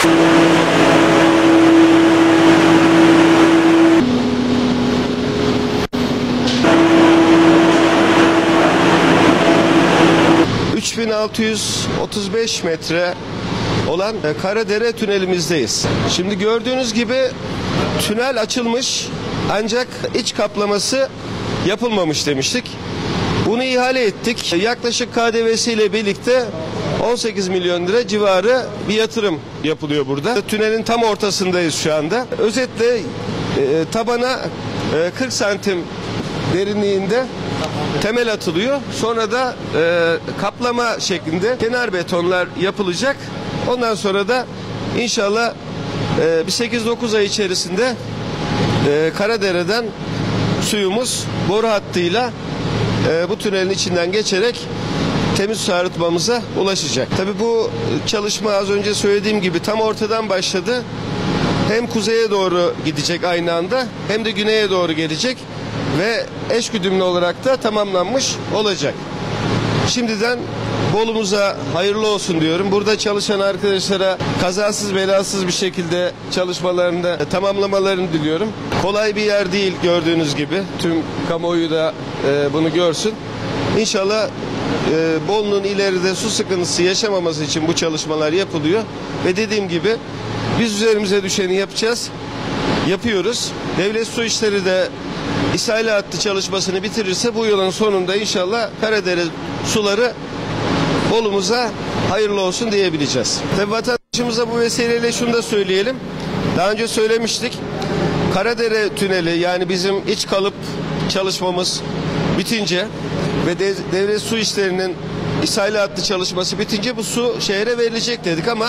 ...3635 metre olan Karadere tünelimizdeyiz. Şimdi gördüğünüz gibi tünel açılmış ancak iç kaplaması yapılmamış demiştik. Bunu ihale ettik. Yaklaşık KDV'siyle birlikte 18 milyon lira civarı bir yatırım yapılıyor burada. Tünelin tam ortasındayız şu anda. Özetle tabana 40 santim derinliğinde temel atılıyor. Sonra da kaplama şeklinde kenar betonlar yapılacak. Ondan sonra da inşallah bir 8-9 ay içerisinde Karadere'den suyumuz boru hattıyla bu tünelin içinden geçerek temiz su arıtmamıza ulaşacak. Tabii bu çalışma az önce söylediğim gibi tam ortadan başladı. Hem kuzeye doğru gidecek aynı anda hem de güneye doğru gelecek ve eşgüdümlü olarak da tamamlanmış olacak. Şimdiden Bolu'muza hayırlı olsun diyorum. Burada çalışan arkadaşlara kazasız belasız bir şekilde çalışmalarını tamamlamalarını diliyorum. Kolay bir yer değil gördüğünüz gibi. Tüm kamuoyu da bunu görsün. İnşallah Bolu'nun ileride su sıkıntısı yaşamaması için bu çalışmalar yapılıyor. Ve dediğim gibi biz üzerimize düşeni yapacağız. Yapıyoruz. Devlet Su İşleri de İshal hattı çalışmasını bitirirse bu yılın sonunda inşallah Karadere suları Bolu'muza hayırlı olsun diyebileceğiz. Tabii vatandaşımıza bu vesileyle şunu da söyleyelim. Daha önce söylemiştik. Karadere tüneli yani bizim iç kalıp çalışmamız bitince ve devlet su işlerinin ishal hattı çalışması bitince bu su şehre verilecek dedik ama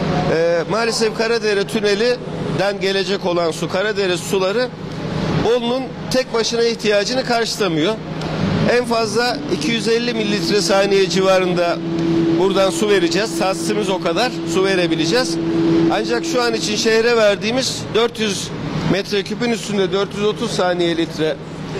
maalesef Karadere tünelinden gelecek olan su, Karadere suları Bolu'nun tek başına ihtiyacını karşılamıyor. En fazla 250 mililitre saniye civarında buradan su vereceğiz. Tahsisimiz o kadar su verebileceğiz. Ancak şu an için şehre verdiğimiz 400 metreküpün üstünde 430 saniye litre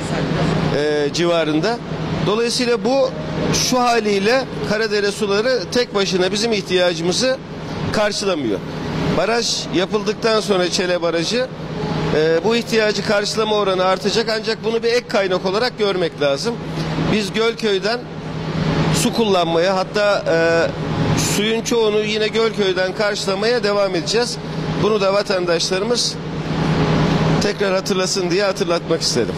civarında. Dolayısıyla bu şu haliyle Karadere suları tek başına bizim ihtiyacımızı karşılamıyor. Baraj yapıldıktan sonra Çele Barajı bu ihtiyacı karşılama oranı artacak ancak bunu bir ek kaynak olarak görmek lazım. Biz Gölköy'den su kullanmaya hatta suyun çoğunu yine Gölköy'den karşılamaya devam edeceğiz. Bunu da vatandaşlarımız tekrar hatırlasın diye hatırlatmak istedim.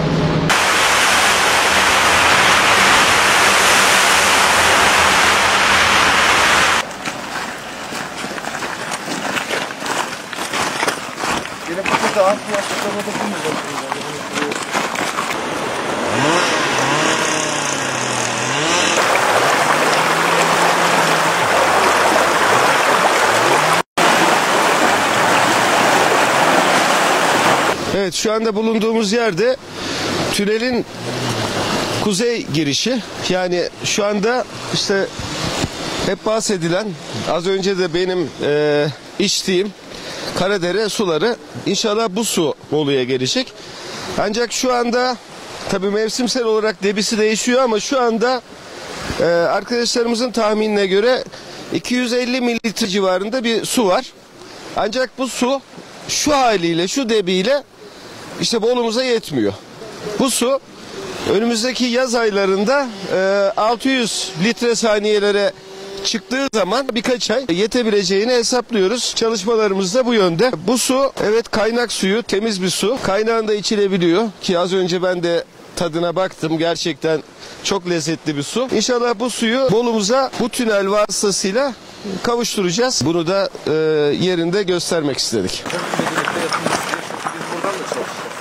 Evet, şu anda bulunduğumuz yerde tünelin kuzey girişi. Yani şu anda işte hep bahsedilen, az önce de benim içtiğim Karadere suları, inşallah bu su Bolu'ya gelecek. Ancak şu anda tabii mevsimsel olarak debisi değişiyor ama şu anda arkadaşlarımızın tahminine göre 250 mililitre civarında bir su var. Ancak bu su şu haliyle, şu debiyle işte Bolu'muza yetmiyor. Bu su önümüzdeki yaz aylarında 600 litre saniyelere çıktığı zaman birkaç ay yetebileceğini hesaplıyoruz. Çalışmalarımız da bu yönde. Bu su evet kaynak suyu, temiz bir su. Kaynağında içilebiliyor ki az önce ben de tadına baktım. Gerçekten çok lezzetli bir su. İnşallah bu suyu Bolu'muza bu tünel vasıtasıyla kavuşturacağız. Bunu da yerinde göstermek istedik.